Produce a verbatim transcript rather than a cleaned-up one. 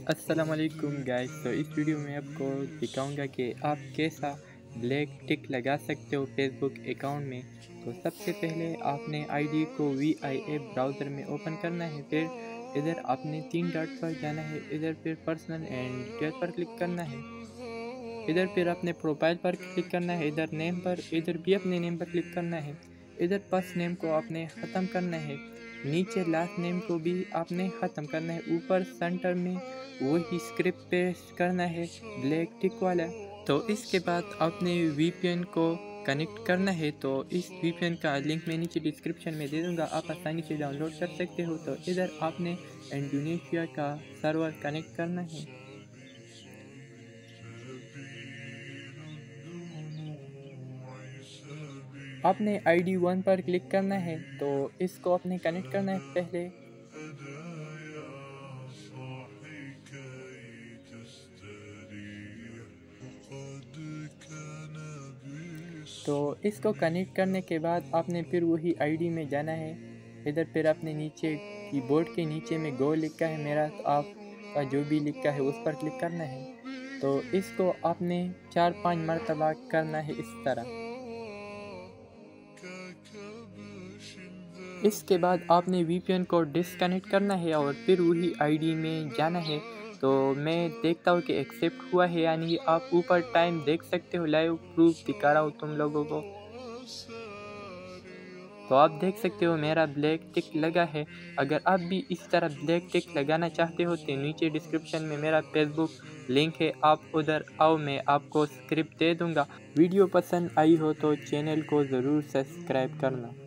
السلام علیکم گائز. تو اس ویڈیو میں آپ کو دکھاؤں گا کہ آپ کیسا بلیک ٹک لگا سکتے ہو فیس بک اکاؤنٹ میں. تو سب سے پہلے آپ نے آئی ڈی کو وی آئی اے براؤزر میں اوپن کرنا ہے. پھر ادھر آپ نے تین ڈاٹ پر جانا ہے. ادھر پھر پرسنل اینڈ ڈیٹیل پر کلک کرنا ہے. ادھر پھر اپنے پروفائل پر کلک کرنا ہے. ادھر نیم پر ادھر بھی اپنے نیم پر کلک کرنا ہے. ادھر فرسٹ نیم کو آپ نے ختم کرنا ہے. نیچے لاسٹ نیم کو بھی آپ نے ختم کرنا ہے. اوپر سینٹر میں وہی اسکرپٹ پیسٹ کرنا ہے بلیک ٹک والا. تو اس کے بعد آپ نے وی پی این کو کنیکٹ کرنا ہے. تو اس وی پی این کا لنک میں نیچے ڈسکرپشن میں دے دوں گا, آپ آسانی سے ڈاؤن لوڈ کر سکتے ہو. تو ادھر آپ نے انڈونیشیا کا سرور کنیکٹ کرنا ہے. آپ نے آئی ڈی ون پر کلک کرنا ہے. تو اس کو آپ نے کنیکٹ کرنا ہے پہلے. تو اس کو کنیکٹ کرنے کے بعد آپ نے پھر وہی آئی ڈی میں جانا ہے. ادھر پھر آپ نے نیچے کی بورڈ کے نیچے میں گو لکھا ہے میرا, تو آپ کا جو بھی لکھا ہے اس پر کلک کرنا ہے. تو اس کو آپ نے چار پانچ مرتبہ کرنا ہے اس طرح. اس کے بعد آپ نے وی پی این کو ڈسکنیکٹ کرنا ہے اور پھر وہی آئی ڈی میں جانا ہے. تو میں دیکھتا ہوں کہ ایکسیپٹ ہوا ہے یا نہیں. آپ اوپر ٹائم دیکھ سکتے ہو, لائیو پروف دکھا رہا ہوں تم لوگوں کو. تو آپ دیکھ سکتے ہو میرا بلیک ٹک لگا ہے. اگر آپ بھی اس طرح بلیک ٹک لگانا چاہتے ہو تو نیچے ڈسکرپشن میں میرا فیس بک لنک ہے, آپ ادھر آؤ, میں آپ کو اسکرپٹ دے دوں گا. ویڈیو پسند آئی ہو تو چینل کو ضرور سبسکرائب کرنا.